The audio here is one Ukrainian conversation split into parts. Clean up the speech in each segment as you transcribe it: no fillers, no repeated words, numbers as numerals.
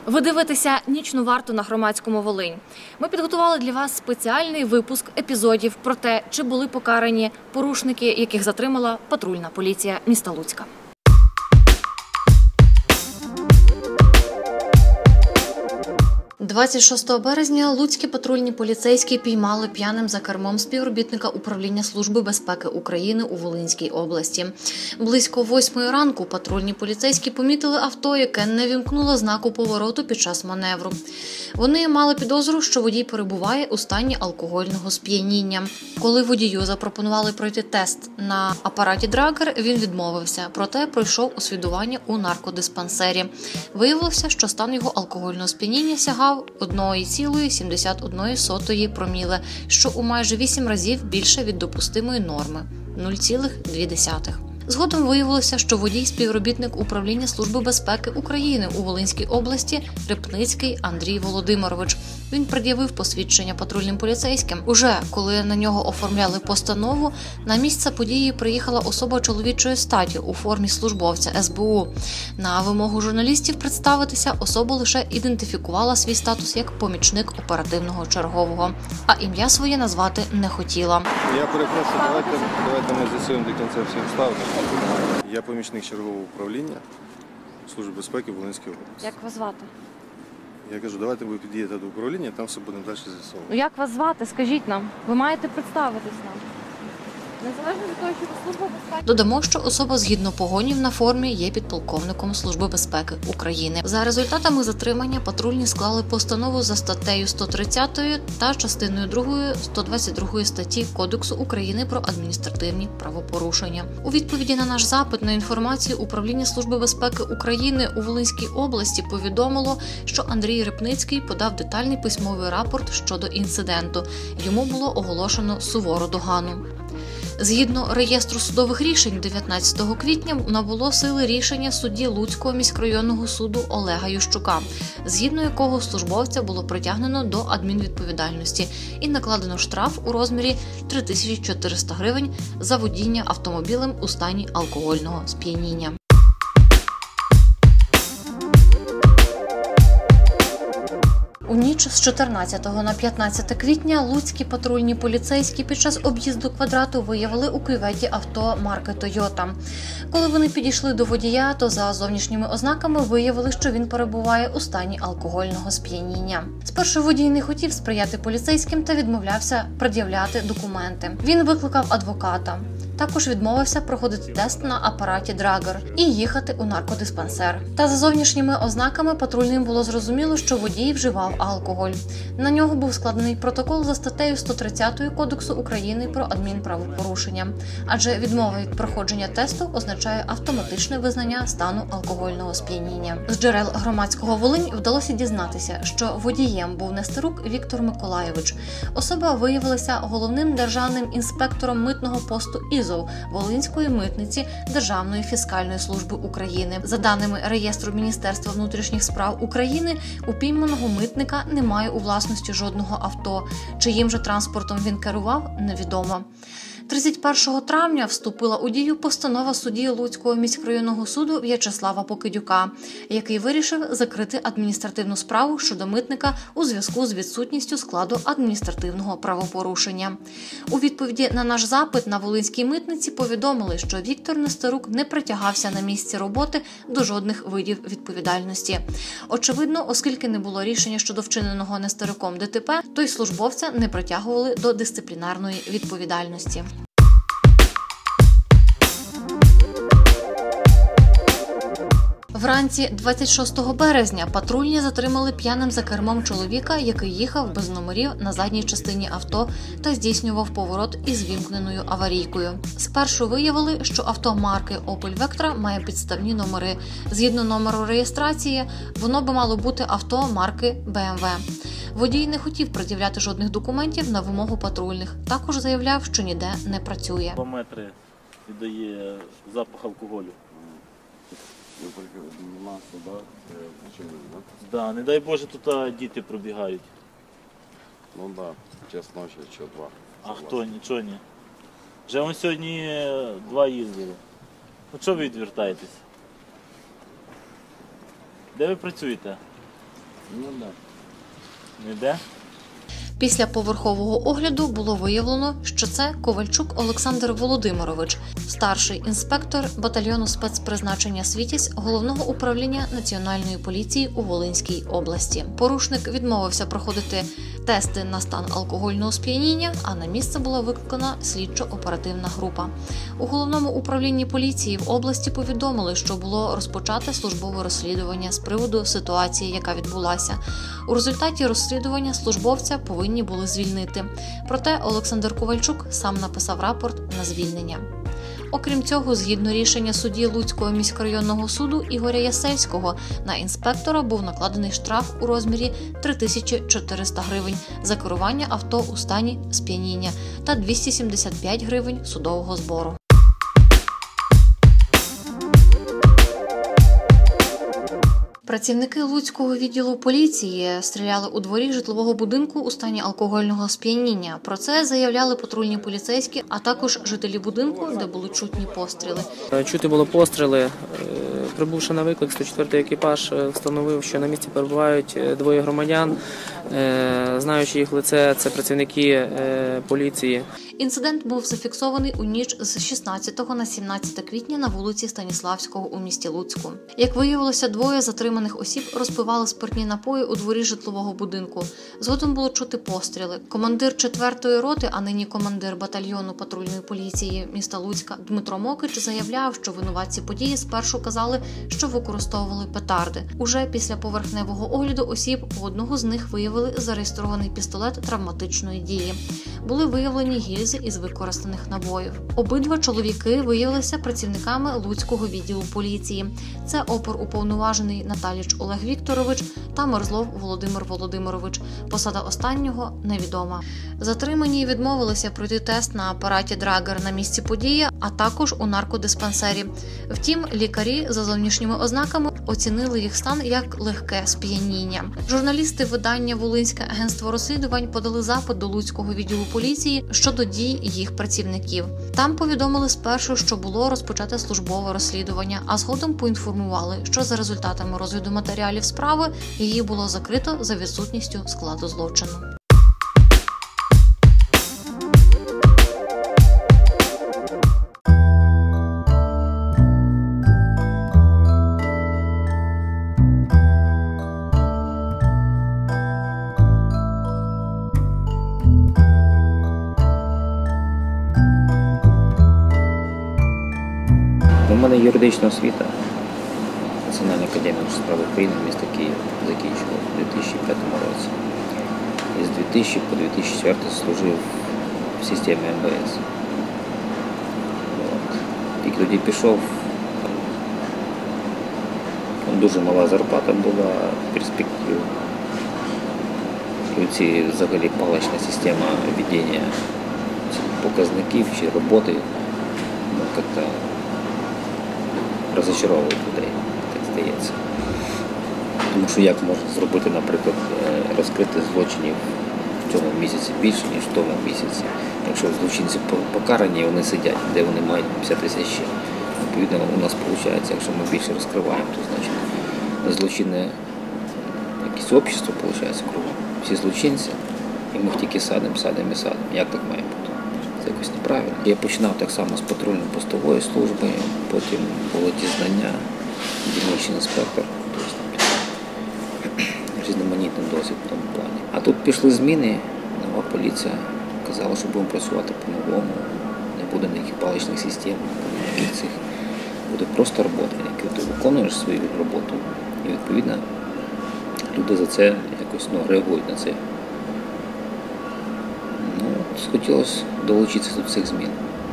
Ви дивитеся «Нічну варту» на Громадському Волинь. Ми підготували для вас спеціальний випуск епізодів про те, чи були покарані порушники, яких затримала патрульна поліція міста Луцька. 26 березня луцькі патрульні поліцейські піймали п'яним за кермом співробітника управління Служби безпеки України у Волинській області. Близько 8 ранку патрульні поліцейські помітили авто, яке не вімкнуло знаку повороту під час маневру. Вони мали підозру, що водій перебуває у стані алкогольного сп'яніння. Коли водію запропонували пройти тест на апараті Драгер, він відмовився, проте пройшов освідування у наркодиспансері. Виявилося, що стан його алкогольного сп'яніння сягав 1,71 проміле, що у майже 8 разів більше від допустимої норми – 0,2. Згодом виявилося, що водій – співробітник управління Служби безпеки України у Волинській області Репницький Андрій Володимирович. Він пред'явив посвідчення патрульним поліцейським. Уже коли на нього оформляли постанову, на місце події приїхала особа чоловічої статі у формі службовця СБУ. На вимогу журналістів представитися особа лише ідентифікувала свій статус як помічник оперативного чергового, а ім'я своє назвати не хотіла. Я перепрошую, давайте ми з'ясуємо до кінця всі обставини. Я помічник чергового управління Служби безпеки в Волинській області. Як вас звати? Я кажу, давайте ви під'їдете до управління, там все будемо далі з'ясовувати. Як вас звати? Скажіть нам. Ви маєте представитись нам. Незалежно від того, що ви Служба безпеки. Додамо, що особа згідно погонів на формі є підполковником Служби безпеки України. За результатами затримання патрульні склали постанову за статтею 130 та частиною 2 122 статті Кодексу України про адміністративні правопорушення. У відповіді на наш запит на інформацію Управління Служби безпеки України у Волинській області повідомило, що Андрій Репницький подав детальний письмовий рапорт щодо інциденту. Йому було оголошено сувору догану. Згідно реєстру судових рішень, 19 квітня набуло сили рішення судді Луцького міськрайонного суду Олега Ющука, згідно якого службовця було притягнено до адмінвідповідальності і накладено штраф у розмірі 3400 гривень за водіння автомобілем у стані алкогольного сп'яніння. У ніч з 14 на 15 квітня луцькі патрульні поліцейські під час об'їзду квадрату виявили у кюветі авто марки «Тойота». Коли вони підійшли до водія, то за зовнішніми ознаками виявили, що він перебуває у стані алкогольного сп'яніння. Спершу водій не хотів сприяти поліцейським та відмовлявся пред'являти документи. Він викликав адвоката. Також відмовився проходити тест на апараті Драгер і їхати у наркодиспансер. Та за зовнішніми ознаками патрульним було зрозуміло, що водій вживав алкоголь. На нього був складений протокол за статтею 130 Кодексу України про адмінправопорушення. Адже відмова від проходження тесту означає автоматичне визнання стану алкогольного сп'яніння. З джерел Громадського Волинь вдалося дізнатися, що водієм був Нестерук Віктор Миколайович. Особа виявилася головним державним інспектором митного посту ІЗОВ Волинської митниці Державної фіскальної служби України. За даними реєстру Міністерства внутрішніх справ України, у пійманого митника немає у власності жодного авто. Чиїм же транспортом він керував, невідомо. 31 травня вступила у дію постанова судді Луцького міськрайонного суду В'ячеслава Покидюка, який вирішив закрити адміністративну справу щодо митника у зв'язку з відсутністю складу адміністративного правопорушення. У відповіді на наш запит на Волинській митниці повідомили, що Віктор Нестерук не притягався на місці роботи до жодних видів відповідальності. Очевидно, оскільки не було рішення щодо вчиненого Нестеруком ДТП, то й службовця не притягували до дисциплінарної відповідальності. Вранці 26 березня патрульні затримали п'яним за кермом чоловіка, який їхав без номерів на задній частині авто та здійснював поворот із вімкненою аварійкою. Спершу виявили, що авто марки Opel Vectra має підставні номери. Згідно номеру реєстрації, воно би мало бути авто марки BMW. Водій не хотів пред'являти жодних документів на вимогу патрульних. Також заявляв, що ніде не працює. 2 метри віддає запах алкоголю. Да, не дай Боже, тут діти пробігають. Ну так, час ночі, що 2. А хто? Нічого ні. Вже он сьогодні 2 їздили. Ну чого ви відвертаєтесь? Де ви працюєте? Ніде? Після поверхового огляду було виявлено, що це Ковальчук Олександр Володимирович, старший інспектор батальйону спецпризначення «Світязь» Головного управління Національної поліції у Волинській області. Порушник відмовився проходити тести на стан алкогольного сп'яніння, а на місце була викликана слідчо-оперативна група. У Головному управлінні поліції в області повідомили, що було розпочате службове розслідування з приводу ситуації, яка відбулася. У результаті розслідування службовця повинні були звільнити. Проте Олександр Ковальчук сам написав рапорт на звільнення. Окрім цього, згідно рішення судді Луцького міськрайонного суду Ігоря Ясельського, на інспектора був накладений штраф у розмірі 3400 гривень за керування авто у стані сп'яніння та 275 гривень судового збору. Працівники Луцького відділу поліції стріляли у дворі житлового будинку у стані алкогольного сп'яніння. Про це заявляли патрульні поліцейські, а також жителі будинку, де були чутні постріли. Чути було постріли. Прибувши на виклик, 104-й екіпаж встановив, що на місці перебувають двоє громадян. Знаючи їх лице, це працівники поліції. Інцидент був зафіксований у ніч з 16 на 17 квітня на вулиці Станіславського у місті Луцьку. Як виявилося, двоє затриманих осіб розпивали спиртні напої у дворі житлового будинку. Згодом було чути постріли. Командир 4-ї роти, а нині командир батальйону патрульної поліції міста Луцька Дмитро Мокич заявляв, що винуватці події спершу казали, що використовували петарди. Уже після поверхневого огляду осіб у одного з них виявили зареєстрований пістолет травматичної дії. Були виявлені гільзи із використаних набоїв. Обидва чоловіки виявилися працівниками Луцького відділу поліції. Це опер-уповноважений Наталіч Олег Вікторович та Мерзлов Володимир Володимирович. Посада останнього невідома. Затримані відмовилися пройти тест на апараті Драгер на місці події, а також у наркодиспансері. Втім, лікарі за зовнішніми ознаками оцінили їх стан як легке сп'яніння. Журналісти видання «Волинське агентство розслідувань» подали запит до Луцького відділу поліції щодо дій їх працівників. Там повідомили спершу, що було розпочате службове розслідування, а згодом поінформували, що за результатами розгляду матеріалів справи її було закрито за відсутністю складу злочину. У мене юридична освіта. Національна академія справ України міста Києва закінчував у 2005 році. І з 2000 по 2004 служив в системі МВС. І тоді пішов, дуже мала зарплата була, перспектива. І оці взагалі палична система ведення показників чи роботи, як-то розчаровують людей, так здається. Тому що як можна зробити, наприклад, розкрити злочинів в цьому місяці більше, ніж в тому місяці. Якщо злочинці покарані, вони сидять, де вони мають 50 000 ще. Відповідно, у нас виходить, якщо ми більше розкриваємо, то значить злочинне якесь общество, виходить, кругом. Всі злочинці, і ми їх тільки садимо. Як так має бути? Це якось неправильно. Я починав так само з патрульно-постової служби, потім було дізнання, дільничний інспектор, тобто різноманітний досвід в тому плані. А тут пішли зміни, нова поліція казала, що будемо працювати по-новому, не буде ніяких паличних систем, ніяких цих. Буде просто робота, яку ти виконуєш свою роботу, і відповідно люди за це якось реагують на це. Схотілося долучитися до цих змін.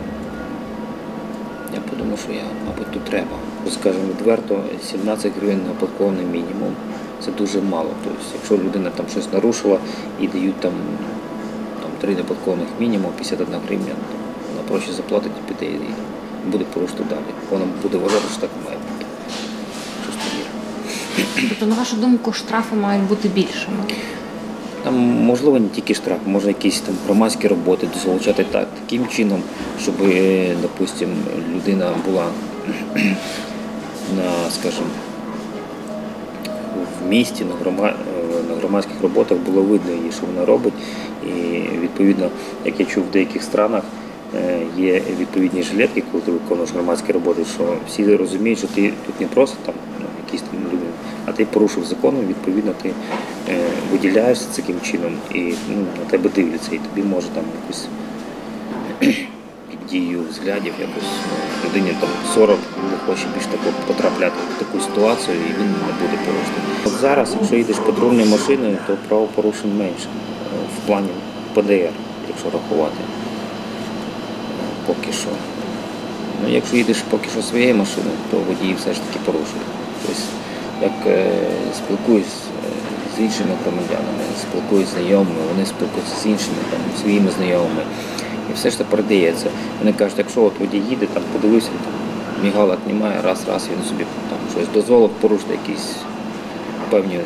Я подумав, що мабуть, тут треба. Скажімо відверто, 17 гривень на оподаткований мінімум – це дуже мало. Тобто, якщо людина там щось нарушила і дають там 3 неоподаткованих мінімум, 51 гривня, вона проще заплатить і піде і буде порушити далі. Вона буде вважати, що так має бути. Тобто, на вашу думку, штрафи мають бути більшими? Там, можливо, не тільки штраф, може якісь там громадські роботи залучати таким чином, щоб, допустим, людина була на, скажімо, в місті на громадських роботах було видно її, що вона робить. І відповідно, як я чув в деяких странах, є відповідні жилетки, коли ти виконуєш громадські роботи, що всі розуміють, що ти тут не просто там якісь там люди, а ти порушив закон, відповідно ти виділяєшся таким чином і на тебе дивляться, і тобі може там якусь під дією взглядів якось людині там 40 не хоче більше потрапляти в таку ситуацію, і він не буде порушити. От зараз, якщо їдеш патрульною машиною, то правопорушень менше в плані ПДР, якщо рахувати. Поки що. Ну, якщо їдеш поки що своєю машиною, то водії все ж таки порушують. Тобто, як спілкуюсь з іншими громадянами, спілкуюсь з знайомими, вони спілкуються з іншими там, своїми знайомими. І все ж це передається. Вони кажуть, якщо от водій їде, там, подивився, там, мігалок немає, раз, він собі там, щось дозволив порушити якісь певні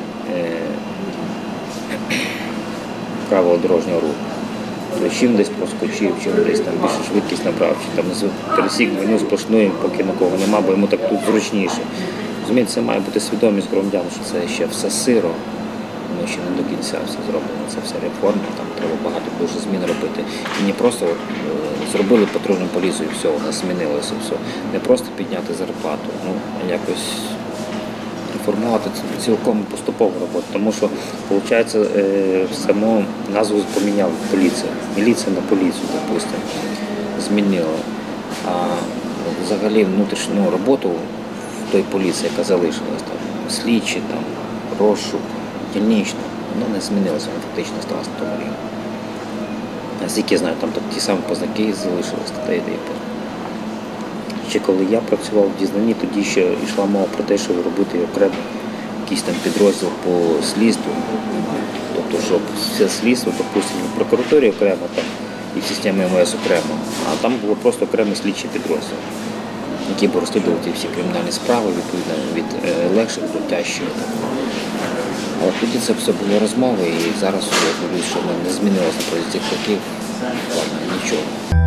правила дорожнього руху. Чим десь проскочив, чим десь там більше швидкість набрав, чи там пересік меню сплошною, поки нікого нема, бо йому так тут зручніше. Розумієте, це має бути свідомість громадян, що це ще все сиро, воно ще не до кінця все зроблено, це все реформа, там треба багато дуже змін робити. І не просто зробили патрульну поліцію і все, вона змінилася, все. Не просто підняти зарплату, а якось формувати цілком поступову роботу, тому що, виходить, саму назву поміняли поліція. Міліція на поліцію, допустимо, змінила. А взагалі внутрішню роботу в той поліції, яка залишилась, там, слідчі, там, розшук, дільнична, вона не змінилася, вона фактично сталася на тому рівні. Наскільки я знаю, там ті самі познаки залишились, та й ще коли я працював в дізнанні, тоді ще йшла мова про те, щоб робити окремо якийсь там підрозділ по слідству. Тобто, щоб все слідство, допустимо, в прокуратурі окремо там, і в системі МВС окремо, а там було просто окремий слідчий підрозділ, який б розслідувати всі кримінальні справи, відповідно, від легших до тяжчих. Але тоді це все було розмови, і зараз я говорю, що не змінилося протягом цих років нічого.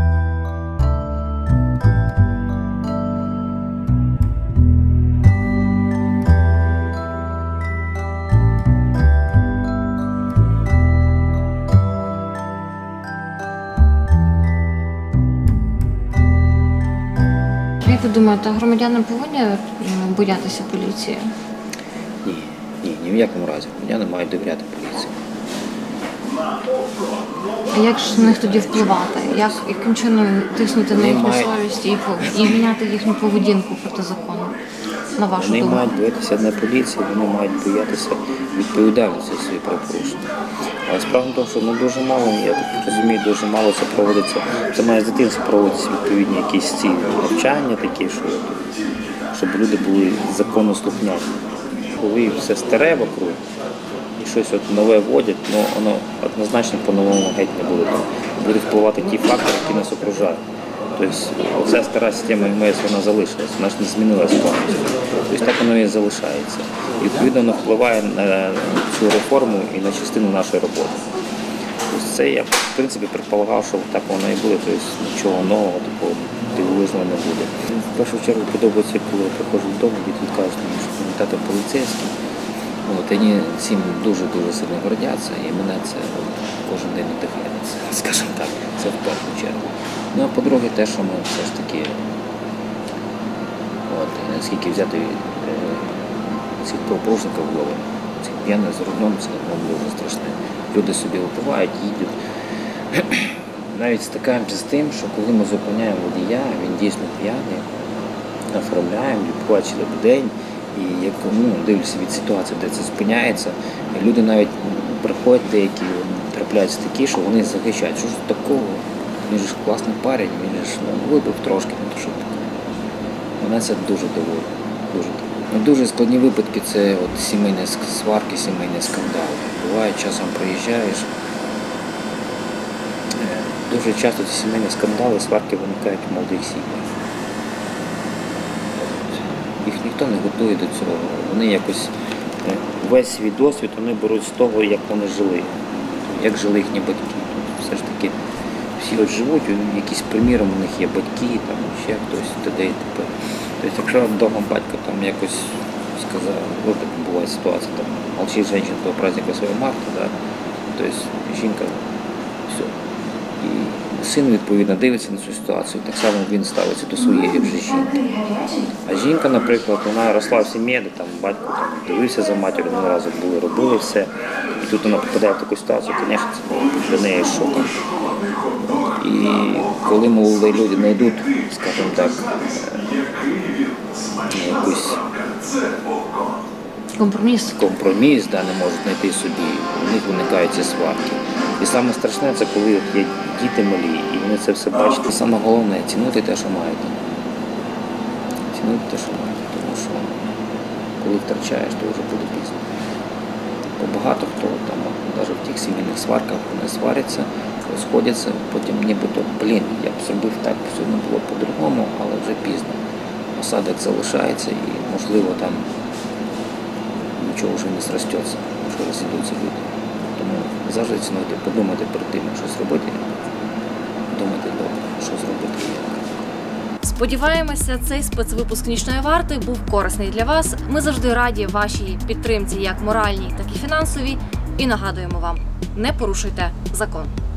Як ви думаєте, громадяни повинні боятися поліції? Ні в якому разі. Громадяни мають довіряти поліції. А як ж на них тоді впливати? Яким чином тиснути на їхню совість і міняти їхню поведінку проти закону? На вашу думку? Вони мають боятися не поліції, вони мають боятися відповідальності за свої правопорушення. Але справа в тому, що дуже мало, я так розумію, дуже мало це проводиться. Це має з дитинства проводитися відповідні якісь ці навчання такі, щоб люди були законослухняні. Коли все старе вокруг і щось нове вводять, воно однозначно по-новому геть не буде. Буде впливати ті фактори, які нас окружають. Тобто оця стара система МВС, вона залишилась, вона ж не змінилася повністю. Тобто так воно і залишається. І відповідно воно впливає на цю реформу і на частину нашої роботи. Тобто це я, в принципі, предполагав, що так воно і буде, тобто нічого нового, такого дивовижного не буде. В першу чергу подобається, коли я приходжу додому, діти кажуть, що тато поліцейський. Вони цим дуже-дуже сильно гордяться, і мене це кожен день надихається, скажімо так, це в першу чергу. Ну а по-друге, те, що ми все ж таки, наскільки взяти цих правопорушників було, цих п'яних за рулем, це дуже страшне. Люди собі випивають, їдуть. Навіть стикаємося з тим, що коли ми зупиняємо водія, він дійсно п'яний, оформляємо, відбуваємо цілий день. І як дивлюся від ситуації, де це зупиняється, люди навіть приходять деякі, трапляються такі, що вони захищають. Що ж такого? Він же ж класний парень, він ж випив трошки, то що таке. Мене це дуже дивує. Дуже складні випадки – це сімейні сварки, сімейні скандали. Буває, часом приїжджаєш. Дуже часто ці сімейні скандали, сварки виникають у молодих сім'ях. Їх ніхто не готує до цього. Вони якось весь свій досвід вони беруть з того, як вони жили, як жили їхні батьки. Все ж таки всі живуть, якісь приміром у них є батьки, там ще хтось, т.д. і т.п. Тобто, якщо вдома батько там якось сказав, вот так буває ситуація, там, молчит женщина до праздника 8 марта, да? Тобто жінка, все. І син, відповідно, дивиться на цю ситуацію, так само він ставиться до своєї вже жінки. А жінка, наприклад, вона росла в сім'ї, де там батько там, дивився за матір'ю, одного разу були, робили все. І тут вона попадає в таку ситуацію, звісно, це було для неї шоком. І коли молоді люди знайдуть, скажімо так, якусь компроміс, да, не можуть знайти собі, у них виникають ці сварки. І саме страшне це коли є діти малі, і вони це все бачать. І саме головне цінувати те, що маєте. Цінувати те, що маєте, тому що коли втрачаєш, то вже буде пізно. Бо багато хто там, навіть в тих сімейних сварках, вони сваряться, розходяться, потім нібито, я б зробив так, все не було по-другому, але вже пізно. Осадок залишається і, можливо, там нічого вже не зростеться, що розійдуться люди. Тому завжди цінуйте, подумайте перед тим, як щось робити, думайте добре, що зробити і як. Сподіваємося, цей спецвипуск «Нічної варти» був корисний для вас. Ми завжди раді вашій підтримці як моральній, так і фінансовій. І нагадуємо вам, не порушуйте закон.